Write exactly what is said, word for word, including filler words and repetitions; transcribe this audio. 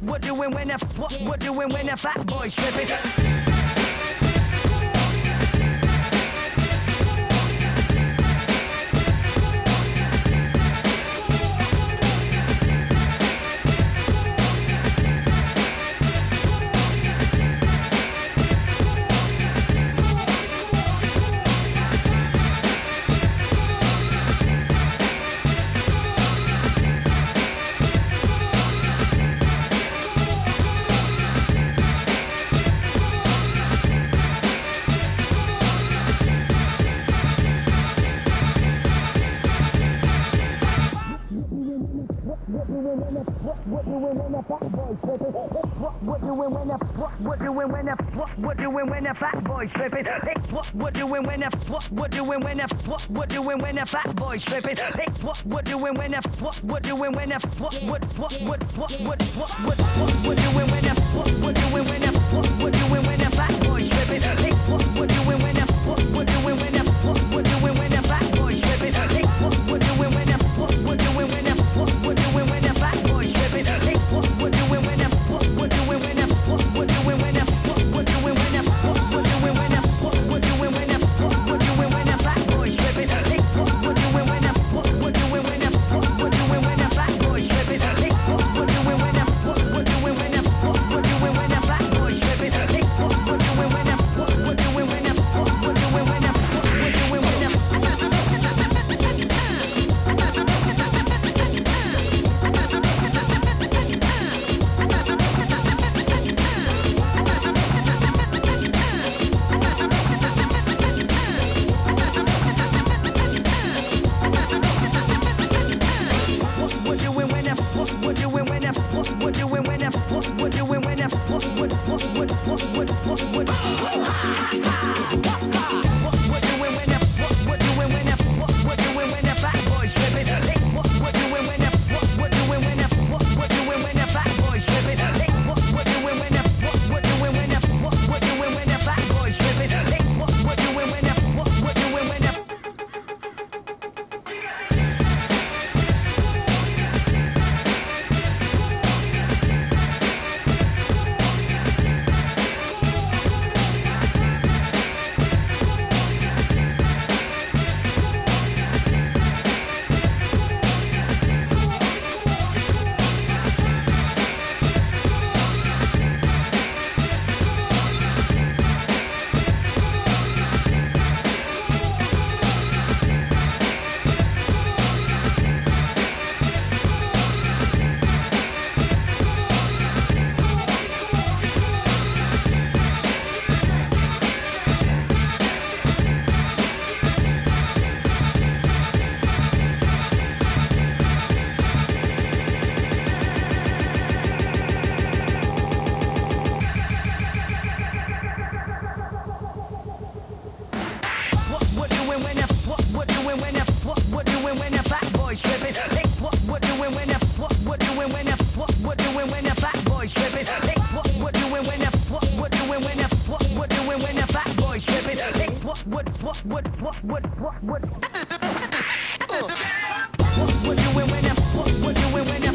we're doing when the what we're doing when the fat boy stripping. What doing when the fat boy stripping? What we're doing when the what we're doing when the what we're doing when the fat boy stripping? It's what we're doing when the what we're doing when the what we're doing when the fat boy stripping? It's what we're doing when the what we're doing when the what what what what what what what what what we're doing when the what we're doing when the what we're doing when the fat boy stripping? It's what we're doing when the what we're doing when the what we're doing when the fat boy stripping? It's what we're doing when the what we're doing when the what we're doing when the fat boy stripping? It's what we're doing when the what we're doing when the what we're doing when the what we're doing when the what we're doing when the what we're doing when the what we're doing when the fat boy stripping? It's what we're doing when the what we're doing when the what we're doing when the fat boy stripping? It's what we're doing when the what we're doing when the what we're doing when the fat boy stripping? It's what we're doing when the what we're doing when the what we're doing when the what we're doing when the we're doing when the what we're doing when the what we're doing when the what what what what what what what what what we're doing when the what we're doing when the what we're doing when the fat boy stripping? It's what we're doing when the what we're doing when the what we're doing when the fat boy stripping? It's what we're doing when the what we're doing when the what we're doing when the fat boy stripping? It's what we're doing when the what we're doing when the what what what what what what what what we're doing when the what we're doing when